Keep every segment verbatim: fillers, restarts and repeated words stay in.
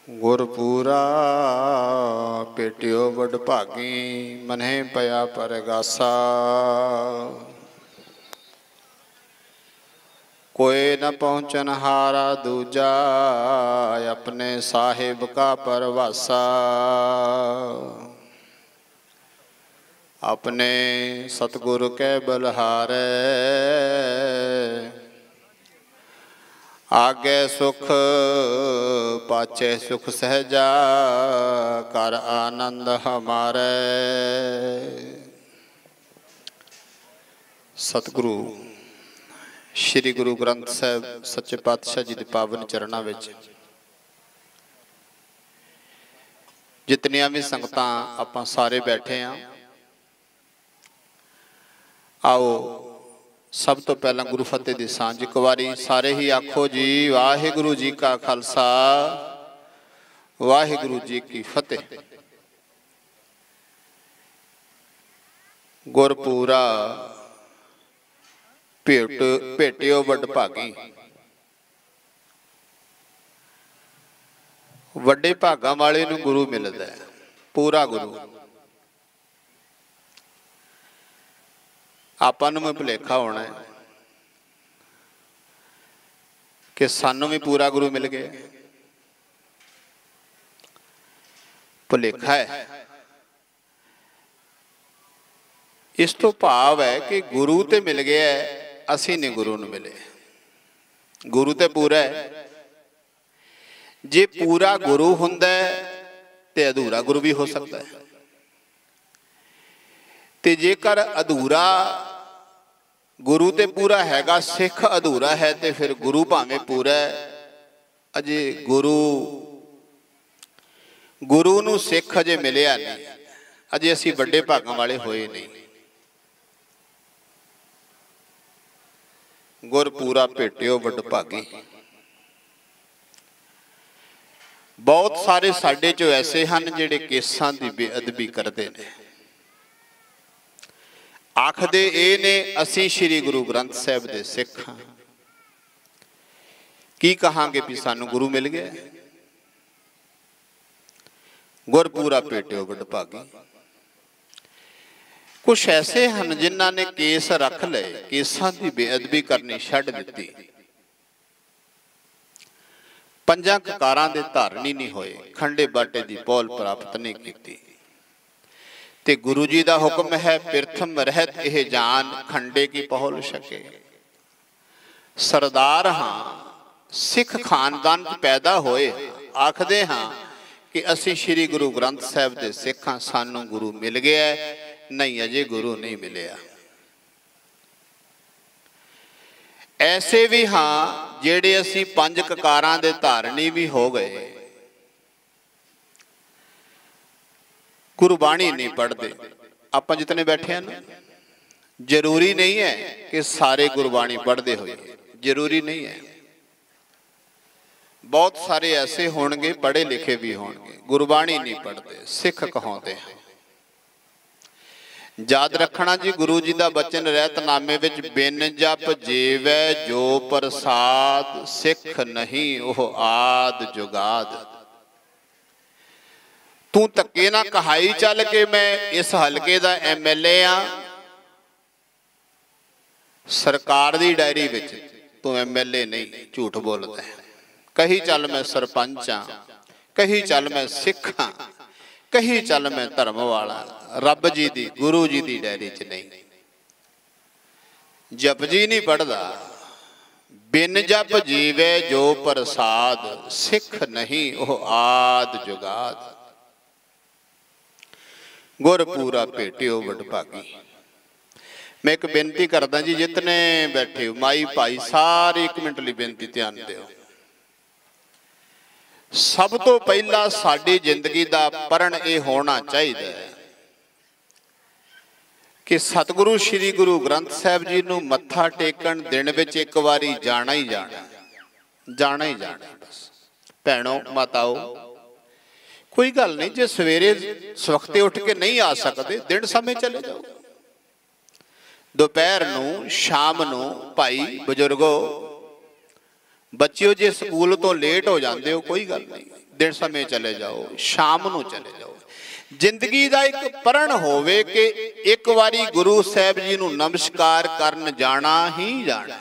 गुरपूरा पेटियो वडभागी मन्हे पया परगासा। कोई न पहुँचन हारा दूजा अपने साहिब का परवासा। अपने सतगुरु के बलहारे आगे सुख पाछे सुख सहजा कर आनंद हमारे। सतगुरु श्री गुरु ग्रंथ साहिब सच्चे पातशाह जी के पावन चरणों में जितनियां भी संगतां आपां सारे बैठे हैं, आओ सब तो पहला गुरु फतेह दी सांझ एक बारी सारे ही आखो जी वाहिगुरु जी का खालसा वाहिगुरु जी की फतेह। गुरपूरा भेट भेटियो वडभागी। वड्डे भागां वाले नूं गुरु मिलदा है, पूरा गुरु। आपां नूं भुलेखा होना है कि सानूं भी पूरा गुरु मिल गया। भुलेखा है। इस तो भाव है कि गुरु तो मिल गया है, असीं नहीं गुरु नूं मिले। गुरु तो पूरा है। जे पूरा गुरु हुंदा है ते अधूरा गुरु भी हो सकता है, ते जेकर अधूरा गुरु ते पूरा हैगा, सिख अधूरा है, तो फिर गुरु भावें पूरा है, अजे गुरु गुरु नूं सिख अजे मिलिया नहीं, अजे असीं वड्डे भागां वाले होए नहीं। गुरपूरा भेटियो वडभागी। बहुत सारे साडे चो ऐसे हैं जिहड़े केसां दी बेअदबी करते हैं। आखदे ए ने असीं श्री गुरु ग्रंथ साहिब दे सिख हां, की कहांगे भी सानू गुरु मिल गया। गुरपूरा भेटियो वडभागी। कुछ ऐसे हैं जिन्हां ने केस रख ले, केसां दी बेअदबी करनी छड्ड दित्ती, पंजां ककारां दे धारनी नहीं होए, खंडे बाटे दी पौल प्राप्त नहीं कीती। ते गुरु जी का हुक्म है प्रथम रहत यह जान खंडे की पहुल सके। सरदार हाँ, सिख खानदान पैदा होए, आखदे हाँ कि असी श्री गुरु ग्रंथ साहिब दे सिख हाँ, सानू गुरु मिल गया है, नहीं अजे गुरु नहीं मिलिया। ऐसे भी हाँ जेड़े असी पंज ककारां दे धारनी भी हो गए, गुरबाणी नहीं पढ़ते। आप जितने बैठे हैं ना, जरूरी नहीं है कि सारे गुरबाणी पढ़ते हुए, जरूरी नहीं है। बहुत सारे ऐसे होंगे पढ़े लिखे भी होंगे, गुरबाणी नहीं पढ़ते, सिख कहते हैं। याद रखना जी, गुरु जी का बचन रहतनामे विच बिन जप जेवै जो प्रसाद, सिख नहीं ओह आद जुगाद। तू धक्के ना कहाई चल के मैं इस हलके का एम एल ए हाँ, सरकार की डायरी विच तू एम एल ए नहीं, झूठ बोलता है। कही चल मैं सरपंच हाँ, कही चल मैं सिख हाँ, कही चल मैं धर्म वाला, रब जी दी गुरु जी दी डायरी च नहीं। जपजी नहीं पढ़दा, बिन जप जीवे जो प्रसाद, सिख नहीं ओह आद जुगाद। गुरपूरा भेटियो वडभागी। मैं एक बेनती करदा जी, जितने बैठे हो माई भाई सारे एक मिनट लिए बेनती ध्यान दिओ। सब तो पहला साडी जिंदगी का परण ये होना चाहिए कि सतगुरु श्री गुरु ग्रंथ साहिब जी नूं मत्था टेकण दिन विच एक बारी जाना ही जाना, जाना ही जाना। बस भैणों माताओ, कोई गल नहीं, जे सवेरे सवखते उठ के नहीं आ सकते, दिन समय चले जाओ। दोपहर नूं, शाम नूं, भाई बजुर्गो, बच्चिओ जे स्कूल तो लेट हो जाते हो, कोई गल नहीं, दिन समय चले जाओ, शाम नूं चले जाओ। जिंदगी का एक प्रण होवे कि एक बारी गुरु साहब जी नूं नमस्कार करन जाना ही जाना।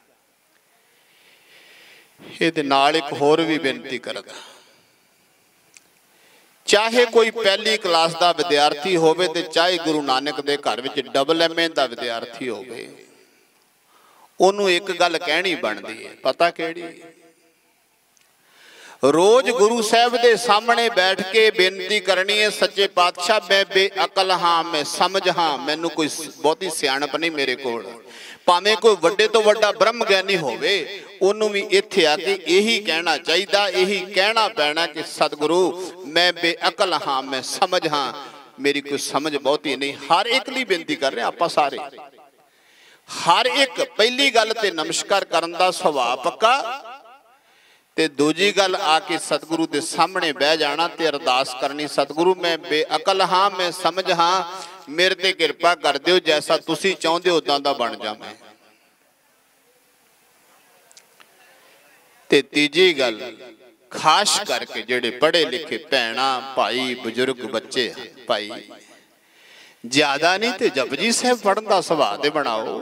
इहदे नाल एक होर भी बेनती करदा, चाहे कोई पहली क्लास का विद्यार्थी होवे ते चाहे गुरु नानक दे घर विच डबल एम ए का विद्यार्थी होवे, उन्होंने एक गल कहनी बनती है, पता केड़ी? रोज गुरु साहब के सामने बैठ के बेनती करनी है, सच्चे पातशाह मैं बेअकल हाँ, मैं समझ हाँ, मैनू कोई बहुती सियाणप नहीं मेरे कोल। भावें कोई वड्डे तो वड्डा ब्रह्म ज्ञानी होवे, उन्होंने भी इत्थे आके यही कहना चाहिए, यही कहना पैना कि सतगुरु मैं बेअकल हाँ, मैं समझ हाँ, मेरी कोई समझ बहुती नहीं। हर एक लिए बेनती कर रहे हैं आपां सारे, हर एक। पहली गल ते नमस्कार करन दा सुभाव पक्का, ते दूजी गल आके सतगुरु के सामने बह जाना ते अरदास करनी, सतगुरु मैं बेअकल हाँ, मैं समझ हाँ, मेरे ते किरपा कर दिओ, जैसा तुसी चाहुंदे हो उदां दा बन जावां। ते तीजी गल खास करके जिहड़े पढ़े लिखे भैणां भाई बजुर्ग बच्चे भाई, ज्यादा नहीं ते जपजी साहब पढ़न दा सुभाव ते बनाओ।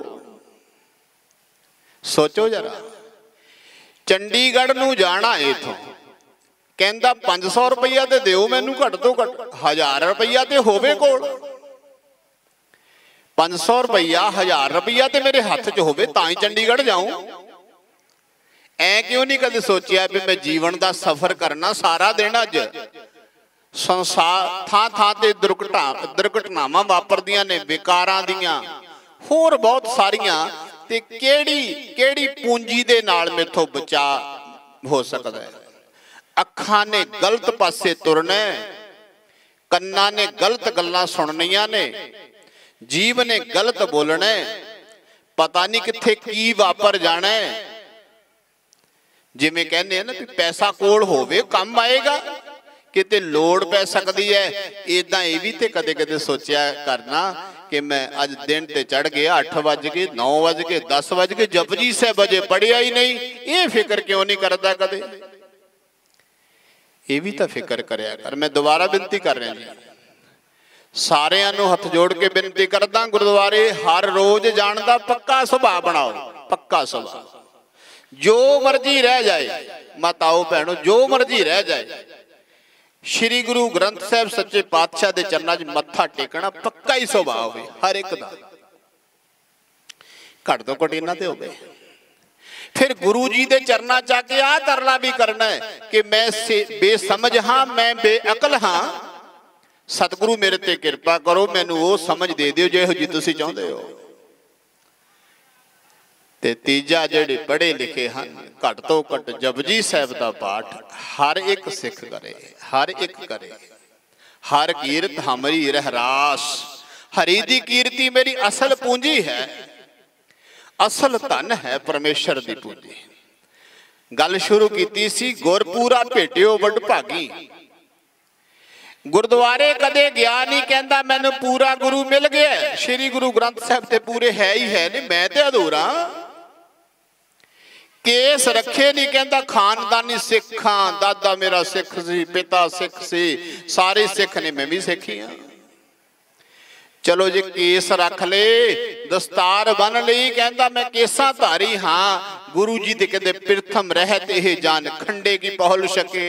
सोचो जरा, चंडीगढ़ नूं जाना इथों, कहंदा पांच सौ रुपया ते दिओ मैनू, घट तो घट हजार रुपया ते होवे कोल। पांच सौ रुपया हजार रुपया ते मेरे हाथ च होवे तां ही चंडीगढ़ जाऊं। ऐ क्यों नहीं कदे सोचिया भी मैं जीवन का सफर करना सारा दिन, अज संसार थां थां ते दुर्घटना दुर्घटनावां वापरदियां ने, विकारां दियां होर बहुत सारियां, ते केड़ी केड़ी पूंजी दे नाल मेथों बचा हो सकता है। अखां ने गलत पासे तुरना, कन्ना ने गलत गल्लां सुननियां ने, जीव ने गलत बोलना, पता नहीं कित्थे की वापर जाना है। जिवें कहने हैं ना भी पैसा कोल होवे काम आएगा, किते लोड़ पै सकती है। इदां ये भी ते कदे कदे सोचिया करना कि मैं अज दिन ते चढ़ गया, अठ बज गए, नौ बज गए, दस बज गए, जपजी साहब अजे पढ़िया ही नहीं, ये फिक्र क्यों नहीं करता कदे? ये भी तो फिक्र करया कर। मैं दोबारा बिनती कर रहा जी, सारियां नूं हथ जोड़ के बिनती करदा, गुरुद्वारे हर रोज जाण दा पक्का सुभाव बनाओ, पक्का सुभाव। जो मर्जी रह जाए माताओ भैनों, जो मर्जी रह जाए, श्री गुरु ग्रंथ साहब सच्चे पातशाह के चरणों च मत्था टेकना पक्का ही सुभाव है हर एक का, घट तो घट इन्हां ते होवे। फिर गुरु जी के चरणों च आके आ तरला भी करना है कि मैं बेसमझ हाँ, मैं बेअकल हाँ, सतगुरु मेरे ते किरपा करो, मैनू वो समझ दे दिओ जिहो जी तुसीं चाहुंदे हो। ते तीजा जिहड़े पढ़े लिखे हैं, घट तो घट जपजी साहब का पाठ हर एक सिख करे, हर एक करे। हर कीरत हमरी रहरास, हरि दी कीर्ति मेरी असल पूंजी है, असल धन है परमेश्वर दी पूंजी। गल शुरू की सी गुरपूरा भेटियो वड भागी। गुरुद्वारे कदे गया नहीं, कहता मैनू पूरा गुरु मिल गया। श्री गुरु ग्रंथ साहब ते पूरे है ही है नहीं, मैं ते अधूरा। केस रखे नहीं, कहता खानदानी सिख हाँ, दादा मेरा सिख सी, पिता सिख सी, सारे सिख ने, मैं भी सिख ही हाँ। चलो जी केस रख ले, दस्तार बन ली, कहता मैं केसा धारी हाँ, गुरु जी ते कहते प्रथम रहत यह जान खंडे की पहुल सके।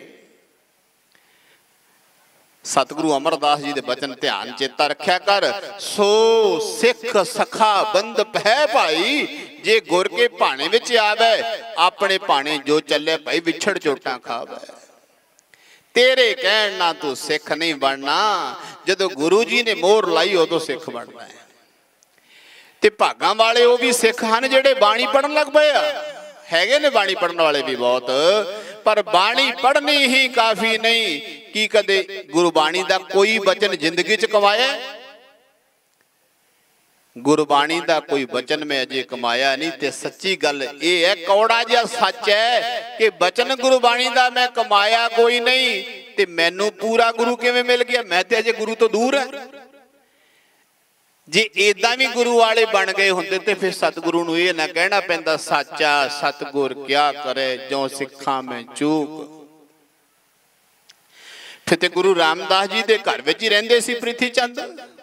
सतगुरु अमरदास जी के बचन ध्यान चेता रखा कर, सो सिख सखा बंद है भाई, जे गुर के भाने विच आवे, अपने भाने जो चले भाई विछड़ चोटा खावे। तेरे कहण ना तू सिख नहीं बनना, जदों गुरु जी ने मोहर लाई उदों सिख बनना है। ते भागां वाले वो भी सिख हैं जिहड़े बाणी पढ़न लग पे आ, हैगे ने बाणी पढ़न वाले भी बहुत, पर बाणी पढ़नी ही काफी नहीं। की कदे गुरबाणी का कोई वचन जिंदगी च कमाया? गुरबाणी का कोई वचन में अजे कमाया नहीं। ते सच्ची गल ये है, कौड़ा जिहा सच है कि वचन गुरबाणी का मैं कमाया कोई नहीं, ते मैनू पूरा गुरु किवें मिल गया? मैं ते अजे गुरु तो दूर है। जे इदां भी गुरु वाले बन गए होंदे ते फिर सतगुरु नूं ये ना कहना पैंदा, साचा सतगुर क्या करे जो सिखा में चूक। ਤੇ ਗੁਰੂ ਰਾਮਦਾਸ ਜੀ ਦੇ ਘਰ ਵਿੱਚ ਹੀ ਰਹਿੰਦੇ ਸੀ ਪ੍ਰਿਥੀ ਚੰਦ।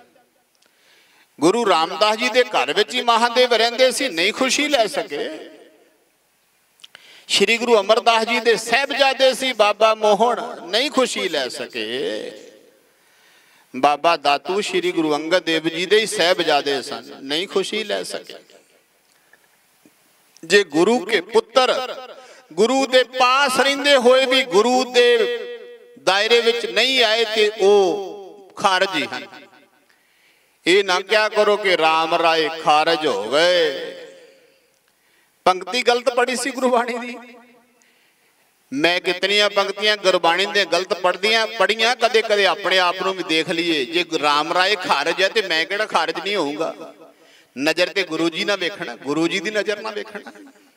ਗੁਰੂ ਰਾਮਦਾਸ ਜੀ ਦੇ ਘਰ ਵਿੱਚ ਹੀ ਮਹਾਦੇਵ ਰਹਿੰਦੇ ਸੀ, ਨਹੀਂ ਖੁਸ਼ੀ ਲੈ ਸਕੇ। ਸ਼੍ਰੀ ਗੁਰੂ ਅਮਰਦਾਸ ਜੀ ਦੇ ਸਾਹਿਬਜ਼ਾਦੇ ਸੀ ਬਾਬਾ ਮੋਹਣ, ਨਹੀਂ ਖੁਸ਼ੀ ਲੈ ਸਕੇ। ਬਾਬਾ ਦਾਤੂ ਸ਼੍ਰੀ ਗੁਰੂ ਅੰਗਦ ਦੇਵ ਜੀ ਦੇ ਹੀ ਸਾਹਿਬਜ਼ਾਦੇ ਸਨ, ਨਹੀਂ ਖੁਸ਼ੀ ਲੈ ਸਕੇ। ਜੇ ਗੁਰੂ ਕੇ ਪੁੱਤਰ ਗੁਰੂ ਦੇ ਪਾਸ ਰਹਿੰਦੇ ਹੋਏ ਵੀ ਗੁਰੂ ਦੇ ਦਾਇਰੇ ਵਿੱਚ ਨਹੀਂ ਆਏ ਤੇ ਉਹ ਖਾਰਜੀ ਹਨ। ਇਹ ਨਾ ਕਿਹਾ ਕਰੋ ਕਿ ਰਾਮ ਰਾਏ ਖਾਰਜ ਹੋ ਗਏ। ਪੰਕਤੀ ਗਲਤ ਪੜੀ ਸੀ ਗੁਰਬਾਣੀ ਦੀ। ਮੈਂ ਕਿਤਨੀਆਂ ਪੰਕਤੀਆਂ ਗੁਰਬਾਣੀ ਦੀਆਂ ਗਲਤ ਪੜ੍ਹਦੀਆਂ ਪੜੀਆਂ, ਕਦੇ ਕਦੇ ਆਪਣੇ ਆਪ ਨੂੰ ਵੀ ਦੇਖ ਲਈਏ। ਜੇ ਰਾਮ ਰਾਏ ਖਾਰਜ ਹੈ ਤੇ ਮੈਂ ਕਿਹੜਾ ਖਾਰਜ ਨਹੀਂ ਹੋਊਗਾ। ਨਜ਼ਰ ਤੇ ਗੁਰੂ ਜੀ ਨਾ ਵੇਖਣਾ, ਗੁਰੂ ਜੀ ਦੀ ਨਜ਼ਰ ਨਾ ਵੇਖਣਾ।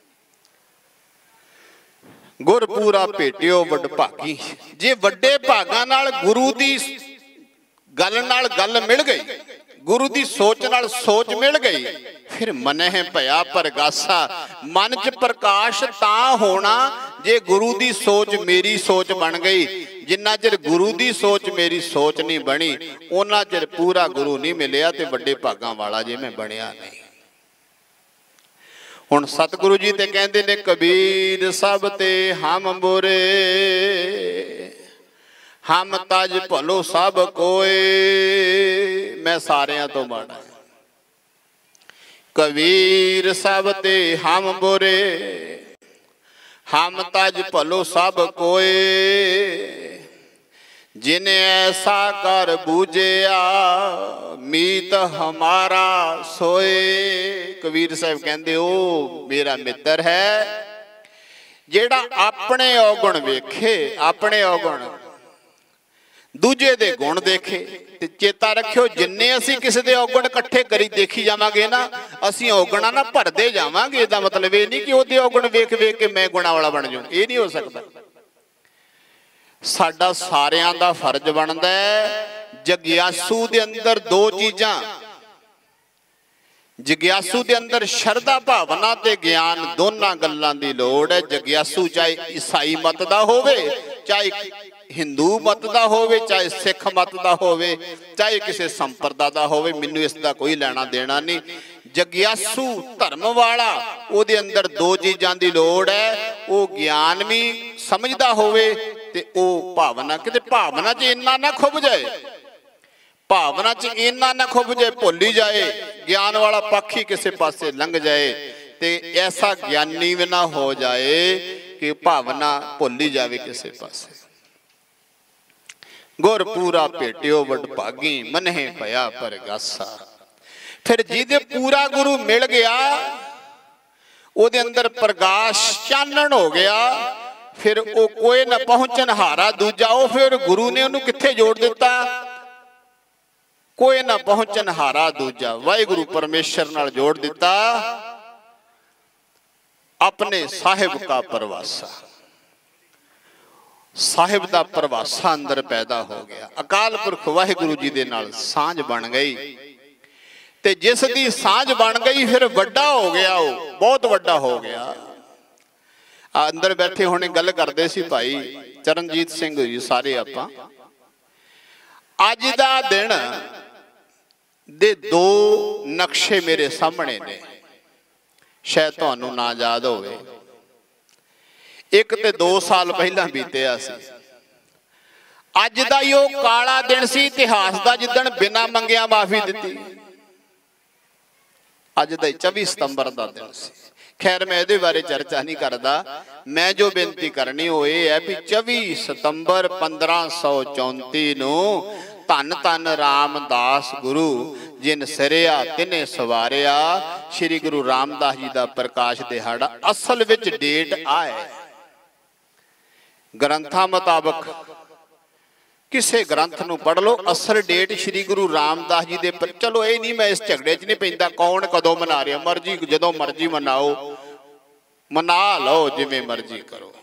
ਗੁਰ ਪੂਰਾ ਭੇਟਿਓ ਵੱਡ ਭਾਗੀ। ਜੇ ਵੱਡੇ ਭਾਗਾਂ ਨਾਲ ਗੁਰੂ ਦੀ ਗੱਲ ਨਾਲ ਗੱਲ ਮਿਲ ਗਈ, ਗੁਰੂ ਦੀ ਸੋਚ ਨਾਲ ਸੋਚ ਮਿਲ ਗਈ, ਫਿਰ ਮਨਹਿ ਭਇਆ ਪਰਗਾਸਾ। ਮਨ ਚ ਪ੍ਰਕਾਸ਼ ਤਾਂ ਹੋਣਾ ਜੇ ਗੁਰੂ ਦੀ ਸੋਚ ਮੇਰੀ ਸੋਚ ਬਣ ਗਈ। ਜਿੰਨਾ ਚਿਰ ਗੁਰੂ ਦੀ ਸੋਚ ਮੇਰੀ ਸੋਚ ਨਹੀਂ ਬਣੀ, ਉਹਨਾਂ ਚਿਰ ਪੂਰਾ ਗੁਰੂ ਨਹੀਂ ਮਿਲਿਆ ਤੇ ਵੱਡੇ ਭਾਗਾਂ ਵਾਲਾ ਜੇ ਮੈਂ ਬਣਿਆ ਨਹੀਂ। ਹੁਣ ਸਤਿਗੁਰੂ ਜੀ ਤੇ ਕਹਿੰਦੇ ਨੇ, ਕਬੀਰ ਸਭ ਤੇ ਹਮ ਬੁਰੇ, ਹਮ ਤਜ ਭਲੋ ਸਭ ਕੋਏ। ਮੈਂ ਸਾਰਿਆਂ ਤੋਂ ਮਾੜਾ। ਕਬੀਰ ਸਭ ਤੇ ਹਮ ਬੁਰੇ, ਹਮ ਤਜ ਭਲੋ ਸਭ ਕੋਏ। ਜਿਨੇ ਐਸਾ ਕਰ ਬੂਝਿਆ, ਮੀਤ ਹਮਾਰਾ ਸੋਏ। ਕਬੀਰ ਸਾਹਿਬ ਕਹਿੰਦੇ ਉਹ ਮੇਰਾ ਮਿੱਤਰ ਹੈ ਜਿਹੜਾ ਆਪਣੇ ਔਗਣ ਵੇਖੇ, ਆਪਣੇ ਔਗਣ, ਦੂਜੇ ਦੇ ਗੁਣ ਦੇਖੇ। ਤੇ ਚੇਤਾ ਰੱਖਿਓ, ਜਿੰਨੇ ਅਸੀਂ ਕਿਸੇ ਦੇ ਔਗਣ ਇਕੱਠੇ ਕਰੀ ਦੇਖੀ ਜਾਵਾਂਗੇ ਨਾ, ਅਸੀਂ ਔਗਣਾਂ ਨਾ ਭਰਦੇ ਜਾਵਾਂਗੇ। ਇਹਦਾ ਮਤਲਬ ਇਹ ਨਹੀਂ ਕਿ ਉਹਦੇ ਔਗਣ ਵੇਖ ਵੇਖ ਕੇ ਮੈਂ ਗੁਣਾਂ ਵਾਲਾ ਬਣ ਜਾਵਾਂ, ਇਹ ਨਹੀਂ ਹੋ ਸਕਦਾ। ਸਾਡਾ ਸਾਰਿਆਂ ਦਾ ਫਰਜ਼ ਬਣਦਾ ਹੈ। ਜਗਿਆਸੂ ਦੇ ਅੰਦਰ ਦੋ ਚੀਜ਼ਾਂ, ਜਗਿਆਸੂ ਦੇ ਅੰਦਰ ਸ਼ਰਧਾ ਭਾਵਨਾ ਤੇ ਗਿਆਨ, ਦੋਨਾਂ ਗੱਲਾਂ ਦੀ ਲੋੜ ਹੈ। ਜਗਿਆਸੂ ਚਾਹੇ ਈਸਾਈ ਮਤ ਦਾ ਹੋਵੇ, ਚਾਹੇ ਹਿੰਦੂ ਮਤ ਦਾ ਹੋਵੇ, ਚਾਹੇ ਸਿੱਖ ਮਤ ਦਾ ਹੋਵੇ, ਚਾਹੇ ਕਿਸੇ ਸੰਪਰਦਾ ਦਾ ਹੋਵੇ, ਮੈਨੂੰ ਇਸ ਦਾ ਕੋਈ ਲੈਣਾ ਦੇਣਾ ਨਹੀਂ। ਜਗਿਆਸੂ ਧਰਮ ਵਾਲਾ, ਉਹਦੇ ਅੰਦਰ ਦੋ ਚੀਜ਼ਾਂ ਦੀ ਲੋੜ ਹੈ। ਉਹ ਗਿਆਨ ਵੀ ਸਮਝਦਾ ਹੋਵੇ ਤੇ ਉਹ ਭਾਵਨਾ। ਕਿਤੇ ਭਾਵਨਾ 'ਚ ਇੰਨਾ ਨਾ ਖੁੱਭ ਜਾਏ, ਭਾਵਨਾ 'ਚ ਇੰਨਾ ਨਾ ਖੁੱਭ ਜਾਏ, ਭੁੱਲੀ ਜਾਏ, ਗਿਆਨ ਵਾਲਾ ਪੱਖ ਹੀ ਕਿਸੇ ਪਾਸੇ ਲੰਘ ਜਾਏ। ਤੇ ਐਸਾ ਗਿਆਨੀ ਵੀ ਨਾ ਹੋ ਜਾਏ ਕਿ ਭਾਵਨਾ ਭੁੱਲੀ ਜਾਵੇ ਕਿਸੇ ਪਾਸੇ। ਗੁਰ ਪੂਰਾ ਭੇਟਿਓ ਵੱਡ ਭਾਗੀ, ਮਨਹਿ ਭਇਆ ਪਰਗਾਸਾ। ਫਿਰ ਜਿਹਦੇ ਪੂਰਾ ਗੁਰੂ ਮਿਲ ਗਿਆ, ਉਹਦੇ ਅੰਦਰ ਪ੍ਰਕਾਸ਼ ਚਾਨਣ ਹੋ ਗਿਆ, ਫਿਰ ਉਹ ਕੋਈ ਨਾ ਪਹੁੰਚਣ ਹਾਰਾ ਦੂਜਾ। ਉਹ ਫਿਰ ਗੁਰੂ ਨੇ ਉਹਨੂੰ ਕਿੱਥੇ ਜੋੜ ਦਿੱਤਾ? ਕੋਈ ਨਾ ਪਹੁੰਚਣ ਹਾਰਾ ਦੂਜਾ, ਵਾਹਿਗੁਰੂ ਪਰਮੇਸ਼ਰ ਨਾਲ ਜੋੜ ਦਿੱਤਾ। ਆਪਣੇ ਸਾਹਿਬ ਕਾ ਪਰਵਾਸਾ, ਸਾਹਿਬ ਦਾ ਪਰਵਾਸਾ ਅੰਦਰ ਪੈਦਾ ਹੋ ਗਿਆ। ਅਕਾਲ ਪੁਰਖ ਵਾਹਿਗੁਰੂ ਜੀ ਦੇ ਨਾਲ ਸਾਂਝ ਬਣ ਗਈ। ਤੇ ਜਿਸ ਦੀ ਸਾਂਝ ਬਣ ਗਈ, ਫਿਰ ਵੱਡਾ ਹੋ ਗਿਆ, ਉਹ ਬਹੁਤ ਵੱਡਾ ਹੋ ਗਿਆ। ਅੰਦਰ ਬੈਠੇ ਹੋਣੇ ਗੱਲ ਕਰਦੇ ਸੀ ਭਾਈ ਚਰਨਜੀਤ ਸਿੰਘ ਜੀ, ਸਾਰੇ ਆਪਾਂ। ਅੱਜ ਦਾ ਦਿਨ ਦੇ ਦੋ ਨਕਸ਼ੇ ਮੇਰੇ ਸਾਹਮਣੇ ਨੇ, ਸ਼ਾਇਦ ਤੁਹਾਨੂੰ ਨਾ ਯਾਦ ਹੋਵੇ। ਇੱਕ ਤੇ ਦੋ ਸਾਲ ਪਹਿਲਾਂ ਬੀਤਿਆ ਸੀ। ਅੱਜ ਦਾ ਹੀ ਉਹ ਕਾਲਾ ਦਿਨ ਸੀ ਇਤਿਹਾਸ ਦਾ, ਜਿੱਦਣ ਬਿਨਾਂ ਮੰਗਿਆ ਮਾਫੀ ਦਿੱਤੀ। ਅੱਜ ਦਾ ਚੌਵੀ ਸਤੰਬਰ ਦਾ ਦਿਨ ਸੀ। ਖੈਰ ਮੈਂ ਇਹਦੇ ਬਾਰੇ ਚਰਚਾ ਨਹੀਂ ਕਰਦਾ। ਮੈਂ ਜੋ ਬੇਨਤੀ ਕਰਨੀ ਉਹ ਇਹ ਹੈ ਵੀ ਚੌਵੀ ਸਤੰਬਰ ਪੰਦਰਾਂ ਸੌ ਚੌਂਤੀ ਨੂੰ ਧੰਨ ਧੰਨ ਰਾਮਦਾਸ ਗੁਰੂ ਜਿਨ ਸਿਰਿਆ ਤਿਨੇ ਸਵਾਰਿਆ, ਸ਼੍ਰੀ ਗੁਰੂ ਰਾਮਦਾਸ ਜੀ ਦਾ ਪ੍ਰਕਾਸ਼ ਦਿਹਾੜਾ। ਅਸਲ ਵਿੱਚ ਡੇਟ ਆ ਹੈ ਗ੍ਰੰਥਾਂ ਮੁਤਾਬਕ, ਕਿਸੇ ਗ੍ਰੰਥ ਨੂੰ ਪੜ੍ਹ ਲਓ, ਅਸਲ ਡੇਟ ਸ਼੍ਰੀ ਗੁਰੂ ਰਾਮਦਾਸ ਜੀ ਦੇ। ਪਰ ਚਲੋ ਇਹ ਨਹੀਂ, ਮੈਂ ਇਸ ਝਗੜੇ 'ਚ ਨਹੀਂ ਪੈਂਦਾ ਕੌਣ ਕਦੋਂ ਮਨਾ ਰਿਹਾ, ਮਰਜ਼ੀ ਜਦੋਂ ਮਰਜ਼ੀ ਮਨਾਓ, ਮਨਾ ਲਓ, ਜਿਵੇਂ ਮਰਜ਼ੀ ਕਰੋ।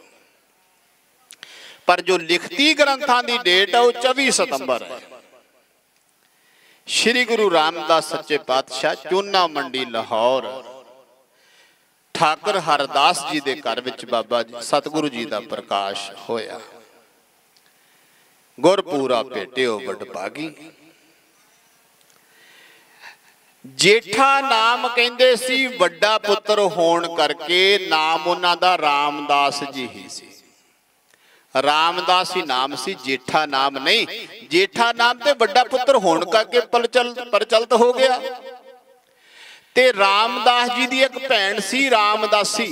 ਪਰ ਜੋ ਲਿਖਤੀ ਗ੍ਰੰਥਾਂ ਦੀ ਡੇਟ ਹੈ ਉਹ ਚੌਵੀ ਸਤੰਬਰ ਹੈ। ਸ਼੍ਰੀ ਗੁਰੂ ਰਾਮਦਾਸ ਸੱਚੇ ਪਾਤਸ਼ਾਹ ਚੂਨਾ ਮੰਡੀ ਲਾਹੌਰ ਠਾਕੁਰ ਹਰਦਾਸ ਜੀ ਦੇ ਘਰ ਵਿੱਚ ਬਾਬਾ ਜੀ ਸਤਿਗੁਰੂ ਜੀ ਦਾ ਪ੍ਰਕਾਸ਼ ਹੋਇਆ। गुरपूरा भेटियो वडभागी। जेठा नाम कहंदे सी वड्डा पुत्र होण करके नाम उन्हां दा रामदास जी ही सी। रामदास ही नाम सी, जेठा नाम नहीं। जेठा नाम ते वड्डा पुत्र होण करके प्रचल प्रचलित हो गया। ते रामदास जी दी एक भैन सी रामदासी,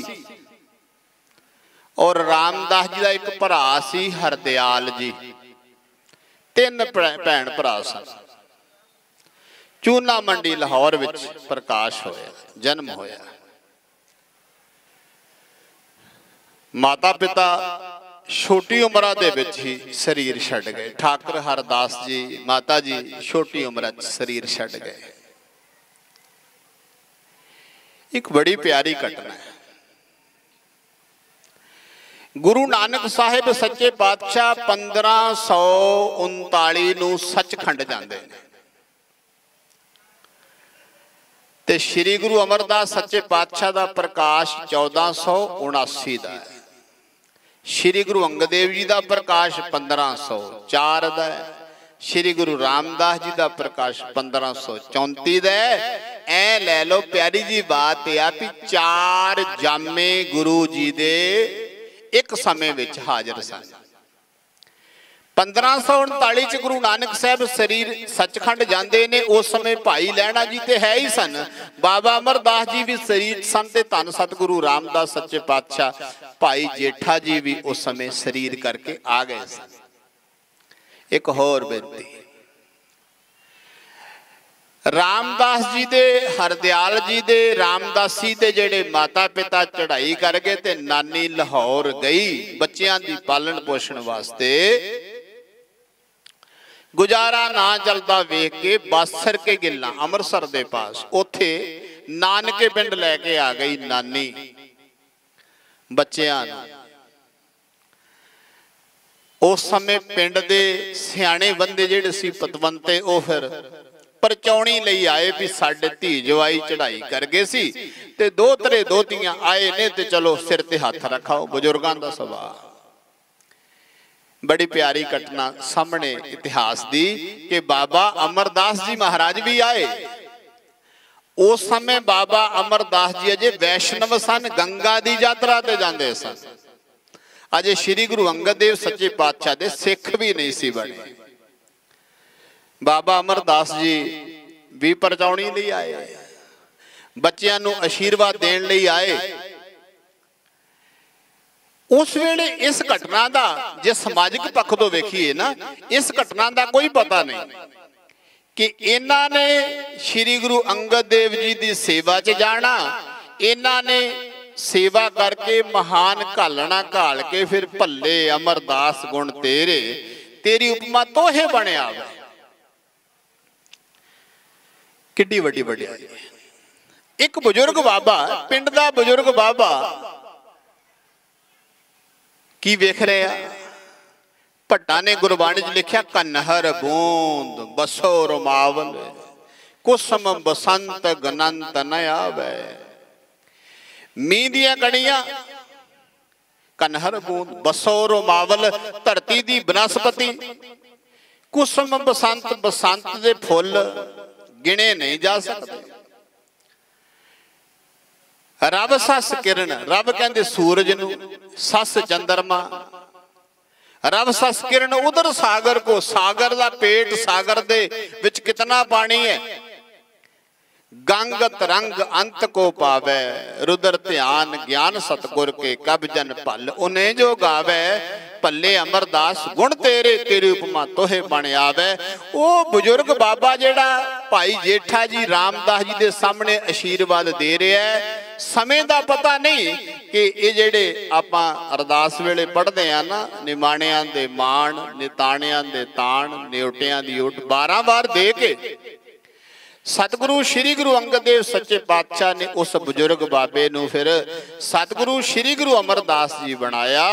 और रामदास जी का एक भरा सी हरदयाल जी। तीन भैन भरा सन। चूना मंडी लाहौर विच प्रकाश होया, जन्म होया। माता पिता छोटी उम्र दे विच ही शरीर छड्ड गए। ठाकुर हरदास जी माता जी छोटी उम्र च शरीर छड्ड गए। एक बड़ी प्यारी घटना है। गुरु नानक साहिब सच्चे पातशाह पंद्रह सौ उनताली नूं सचखंड जांदे ने ते श्री गुरु अमरदास सच्चे पातशाह का प्रकाश चौदह सौ उनासी का है। श्री गुरु अंगद देव जी का प्रकाश पंद्रह सौ चार का है। श्री गुरु रामदास जी का प्रकाश पंद्रह सौ चौंती का है। ऐ लै लो प्यारी जी बात यह भी चार जामे गुरु जी दे एक समय विच हाजिर सन। पंद्रह सौ उनताली च गुरु नानक साहब शरीर सचखंड जाते ने। उस समय भाई लैणा जी तो है ही सन, बाबा अमरदास जी भी शरीर सन, ते धन सतगुरु रामदास सच्चे पातशाह भाई जेठा जी भी उस समय शरीर करके आ गए सन। एक होर बेनती, रामदास जी दे हरदयाल जी दे रामदासी दे जेड़े माता पिता चढ़ाई कर गए ते नानी लाहौर गई बच्चियां दी पालन पोषण वास्ते। गुजारा ना चलता वेख के बासर के गिल्ला अमृतसर दे पास उथे नानके पिंड लैके आ गई नानी बच्चियां। उस समय पिंड दे सियाणे बंदे जेड़े सी पतवंते ओ फिर परचौनी लई आए भी साडे धी जवाई चढ़ाई कर गए सी ते दो तरे दोतियां आए ने ते चलो सिर ते हाथ रखाओ। बुजुर्गां दा सुभाव। बड़ी प्यारी घटना सामने इतिहास दी कि बाबा अमरदास जी महाराज भी आए। उस समय बाबा अमरदास जी अजे वैष्णव सन, गंगा दी यात्रा ते जांदे सन। अजे श्री गुरु अंगद देव सच्चे पातशाह दे सिख भी नहीं सी बने। बाबा अमरदास जी भी परचौनी लई आए, बच्चियां नूं आशीर्वाद देण लई आए। उस वेले इस घटना का जे समाजिक पक्ष तो वेखीए ना, इस घटना का कोई पता नहीं कि इन्हां ने श्री गुरु अंगद देव जी की सेवा च जाना, इन्हां ने सेवा करके महान घालना घाल के फिर भले अमरदास गुण तेरे तेरी उपमा तोहे बनिया। किड्डी वड्डी वड्याई। एक बुजुर्ग बाबा, पिंड का बुजुर्ग बाबा की वेख रहे हैं, भट्टा ने गुरबाणी च लिखा कन्हर बूंद बसो रोमावल कुसम बसंत गनंत न आवे। मींह दियां कणियां कन्हर बूंद बसो रोमावल धरती दी बनस्पति कुसम बसंत बसंत दे फुल गिने नहीं जा सकते। रब सस किरण, रब कहते सूरज नूं, सस चंद्रमा, रब सस किरण उधर सागर को, सागर दा पेट, सागर दे विच कितना पानी है। गंग तरंग अंत को पावे, रुद्र ध्यान ज्ञान सतगुर के कब जन भल। उन्हें जो गावे भले अमरदास गुण तेरे तेरी उपमा तोहे बन आवे। वो बुजुर्ग बाबा जेड़ा भाई जेठा जी रामदास जी के सामने आशीर्वाद दे रहा है। समय का पता नहीं कि ये जेड़े आपां अरदास वेले पढ़ते हैं ना, निमाणियां दे मान निताणियां दे ताण न्योटियां दी उठ बारह बार दे के सतगुरु श्री गुरु अंगद देव सच्चे पातशाह ने उस बुजुर्ग बाबे नूं फिर सतगुरु श्री गुरु अमरदास जी बनाया।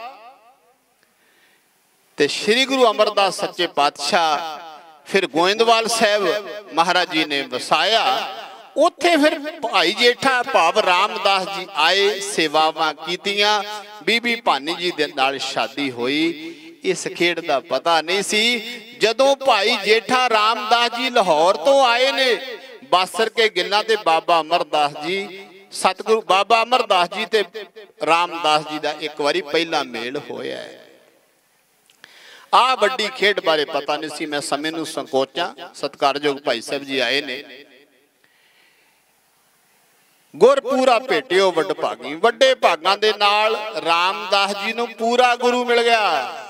ते श्री गुरु अमरदास सच्चे पातशाह फिर गोइंदवाल साहब महाराज जी ने वसाया। उत्थे फिर भाई जेठा भाव रामदास जी आए, सेवावां कीतियां, बीबी भानी जी दे नाल शादी हुई। इस खेड का पता नहीं सी। जदों भाई जेठा रामदास जी लाहौर तो आए ने बासर के गिल्लां ते बाबा अमरदास जी सतगुरु बाबा अमरदास जी ते रामदास जी का एक बारी पहला मेल होया है। आ वड्डी खेड बारे पता नहीं सी। मैं समय नूं संकोचा। सत्कारयोग भाई साहब जी आए ने। गुर पूरा भेटियो वड भागी। वड्डे भागां दे नाल रामदास जी नूं पूरा गुरु मिल गया।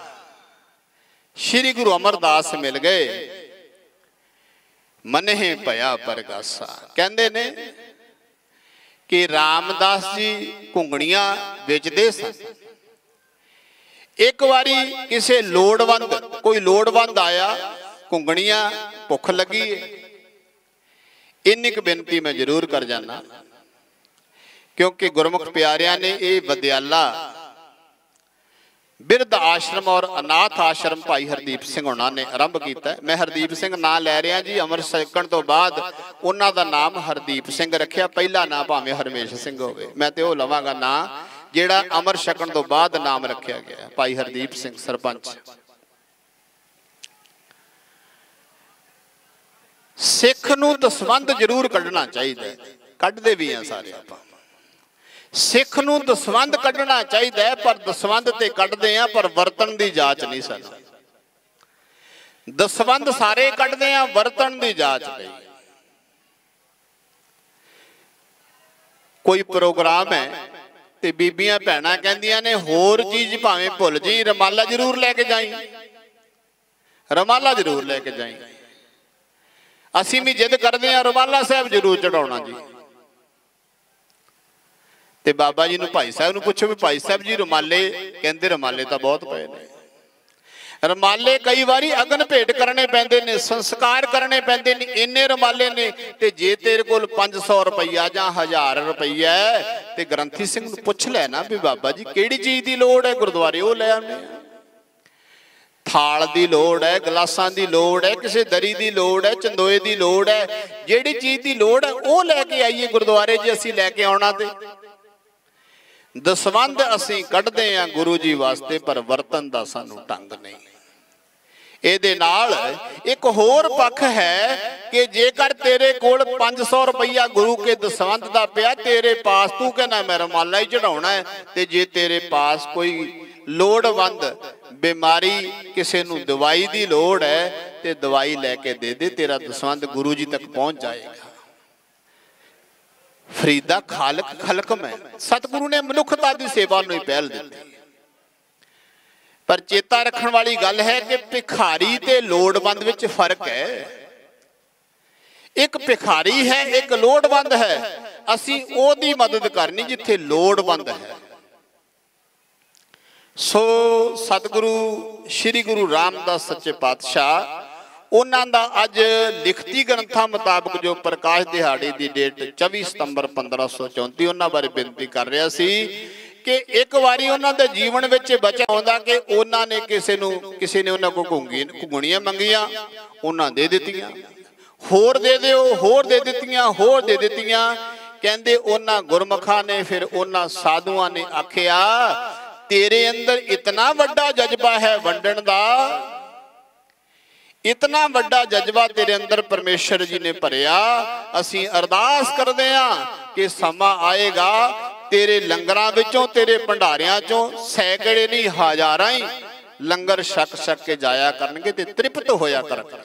श्री गुरु अमरदास मिल गए। मने पया परगासा कहंदे ने कि रामदास जी घुंगणियां बेचदे सन। एक बारी किसी लोड़वंद कोई लोड़वंद आया, घुंगणियां भुख लगी है। इन्नी क बेनती मैं जरूर कर जाना क्योंकि गुरमुख प्यारियां ने यह वद्याला बिरध आश्रम और अनाथ आश्रम भाई हरदीप सिंह होना ने आरंभ किया। मैं हरदीप सिंह ना लै रहा जी। अमर छकण तो बाद उन्हों का नाम हरदीप सिंह रखिया। पहला नाम भावें हरमेश सिंह होवे, मैं तो लवांगा ना जिहड़ा अमर छकण तो बाद नाम रखा गया भाई हरदीप सिंह सरपंच। सिख नूं दसवंध जरूर कढ़ना चाहिए, कढ़दे भी हैं सारे आपां। सिख नूं दसवंध कढ़ना चाहिए पर दसवंध ते कढ़दे हैं पर वरतन की जांच नहीं सन। दसवंध सारे कढ़दे हैं, वरतन की जांच नहीं। कोई प्रोग्राम है ते बीबियां भैणां कहंदियां ने होर चीज भावें भुल जाई, रमाला जरूर लैके जाई, रमाला जरूर लैके जाई। असीं भी जिद करते हैं रमाला साहब जरूर चढ़ाउणा जी। ते बाबा जी नूं भाई साहब नूं पुछो भी भाई साहब जी रुमाले, कहंदे रुमाले तो बहुत पे ने। रुमाले कई बारी अगन भेंट करने पैंदे ने, संस्कार करने पैंदे ने, इन्ने रुमाले ने। ते जे तेरे कोल पांच सौ रुपया जां हजार रुपया है ते ग्रंथी सिंह नूं पुछ लेना भी बाबा जी किहड़ी चीज़ की लोड़ है, गुरुद्वारे वो लै आउने। थाल की लोड़ है, गिलासां की लोड़ है, किसी दरी की लोड़ है, चंदोए की लोड़ है, जिहड़ी चीज़ की लोड़ है वो लैके आइए गुरुद्वारे जे असीं लैके आउणा। ते दसवंध असीं कढ़दे हां गुरु जी वास्ते पर वरतन दा सानूं ढंग नहीं। ਇਹਦੇ ਨਾਲ एक होर पक्ष है कि जेकर तेरे कोल पांच सौ रुपया गुरु के दसवंध का पिया तेरे पास, तू कहना मैं रुमाला ही चढ़ाउणा है, ते जे तेरे पास कोई लोड़वंद बीमारी किसी नूं दवाई की लोड़ है ते दवाई लैके दे दे, तेरा दसवंध गुरु जी तक पहुँच जाएगा। फरीदा खालक खलक में सतगुरु ने मनुखता की सेवा नूं पहल दी। पर चेता रखने वाली गल है कि भिखारी ते लोड़वंद विच फर्क है। एक भिखारी है, एक लोड़वंद है। असीं ओदी मदद करनी जिथे लोड़वंद है। सो सतगुरु श्री गुरु रामदास सच्चे पातशाह उन्हां दा अज लिखती ग्रंथां मुताबक जो प्रकाश दिहाड़ी की डेट चौबीस सितंबर पंद्रह सौ चौंती उन्हां बारे बेनती कर रहा सी कि एक बारी उन्हां दे जीवन विच बचा आउंदा कि उन्हां ने किसी नूं किसी ने उन्हां को घुंगी घुंगणियां मंगियां, उन्हां दे दित्तियां, होर दे दिओ, होर दे दित्तियां, होर दे दित्तियां। कहंदे उन्हां गुरमुखां ने फिर उन्हां साधुआं ने आखिया तेरे अंदर इतना वड्डा जज्बा है वंडण दा, इतना वड्डा जज्बा तेरे अंदर परमेश्वर जी ने भरिया। असीं अरदास करदे हां कि समा आएगा तेरे लंगरां विचों तेरे भंडारियां चों सैकड़े नहीं हजारां ही लंगर छक छक के जाया करनगे ते तृप्त होया करनगे।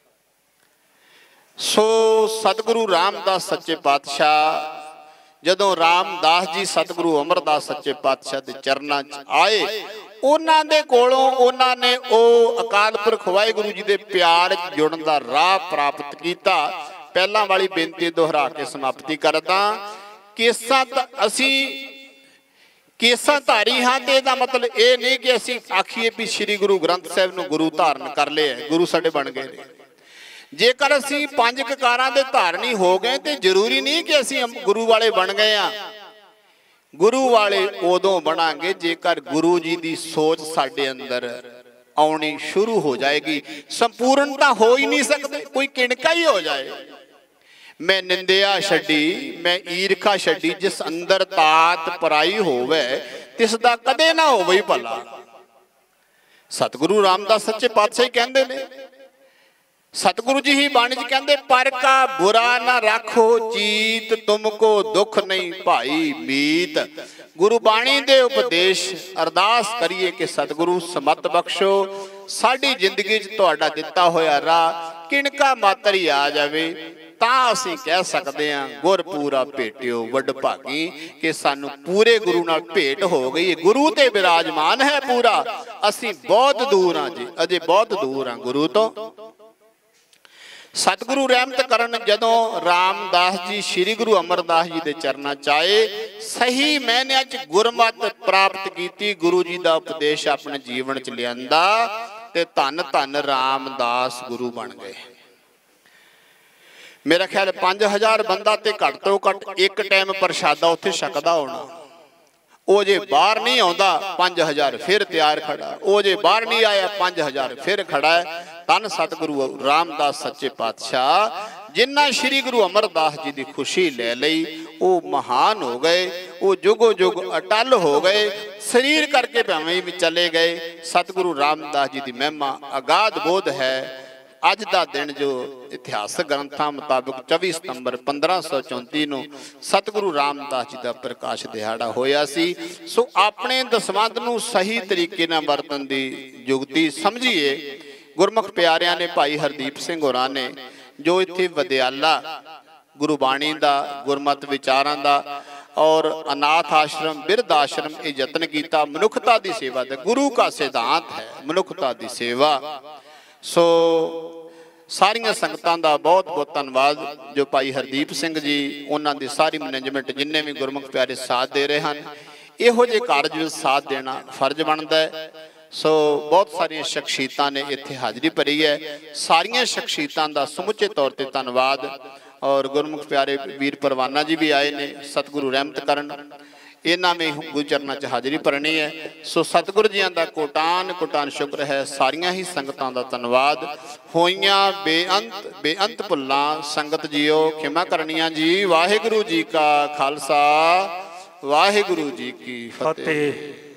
सो सतगुरु रामदास सच्चे पातशाह जदों रामदास जी सतगुरु अमरदास सच्चे पातशाह के चरनां च आए, उन्हां दे कोलों उन्हां ने ओ अकाल पुरख वाहिगुरू जी दे प्यार च जुड़न दा राह प्राप्त कीता। पहलां वाली बेनती दोहरा के समाप्ति करदा। केसां असीं केसां धारी हाँ ते इहदा मतलब ये नहीं कि असीं आखीए भी श्री गुरु ग्रंथ साहिब नूं गुरु धारण कर लिया, गुरु साडे बन गए ने। जेकर असीं पंज ककारां दे धारनी हो गए तो जरूरी नहीं कि असीं गुरु वाले बन गए हाँ। गुरु वाले उदों बनांगे जेकर गुरु जी की सोच साडे अंदर आउणी शुरू हो जाएगी। संपूर्णता हो ही नहीं सकती, कोई किणका ही हो जाए। मैं निंदिया छड्डी, मैं ईरखा छड्डी, जिस अंदर तात पराई होवे तिसदा कदे ना होवे भला। सतगुरु रामदास सच्चे पातशाह कहते ने, सतगुरु जी ही बाणी च कहते, पर का बुरा ना राखो चीत, तुमको दुख नहीं भाई मीत। गुरु बाणी दे उपदेश अरदास करिए कि सतगुरु समत बख्शो, साडी जिंदगी च तुहाडा दिता होया राह किणका मात्र ही आ जावे, तां असीं कह सकते हैं गुर पूरा भेटियो वड भागी, कि सानू पूरे गुरु नाल भेट हो गई। गुरु ते विराजमान है पूरा, असीं बहुत दूर हाँ जी, अजे बहुत दूर हाँ गुरु तो। सतगुरु रहमत करन जदों रामदास जी श्री गुरु अमरदास जी के चरणों च आए, सही मैनिया च गुरमत प्राप्त की, गुरु जी का उपदेश अपने जीवन च लियांदा ते धन धन रामदास गुरु बन गए। मेरा ख्याल पांच हजार बंदा ते घट तो घट एक टाइम प्रशादा उत्थे छकदा होना। वो जे बाहर नहीं आता पांच हजार फिर तैयार खड़ा, वो जे बाहर नहीं आया पांच हजार फिर खड़ा है। धन सतगुरु रामदास सच्चे पातशाह जिन्ना श्री गुरु अमरदास जी की खुशी ले लई, वो महान हो गए, वो जुगो जुग अटल हो गए। शरीर करके भावें भी चले गए, सतगुरु रामदास जी की महिमा अगाध बोध है। अज का दिन जो इतिहासक ग्रंथों मुताबिक चौबीस सितंबर पंद्रह सौ चौंती नूं सतगुरु रामदास जी का प्रकाश दिहाड़ा होया सी। सो अपने दसवंध नूं सही तरीके नाल वरतन दी जुगती समझिए। गुरमुख प्यारियां ने भाई हरदीप सिंह होरां ने जो इत्थे वदियाला गुरबाणी दा गुरमत विचारां दा और अनाथ आश्रम बिरध आश्रम ये यत्न किया मनुखता की सेवा दा। गुरु का सिद्धांत है मनुखता की सेवा। सो सारिया संगतां दा बहुत बहुत धन्यवाद जो भाई हरदीप सिंह जी उन्हां दी सारी मैनेजमेंट जिन्ने भी गुरमुख प्यारे साथ दे रहे हैं। इहो जे कारज विच साथ देना फर्ज बनता है। सो बहुत सारिया शख्सियतां ने इत्थे हाज़री भरी है। सारिया शख्सियतां दा समुचे तौर पर धन्यवाद। और गुरमुख प्यारे वीर परवाना जी भी आए ने, सतगुरु रहमत करन इन्हां में गुरु चरनां च हाज़री भरनी है। सो सतगुरु जियां दा कोटान कोटान शुक्र है। सारिया ही संगतां दा धन्यवाद। होइयां बेअंत बेअंत भुल्लां संगत जियो खिमा करनियां जी। वाहिगुरु जी का खालसा वाहिगुरु जी की फतेह।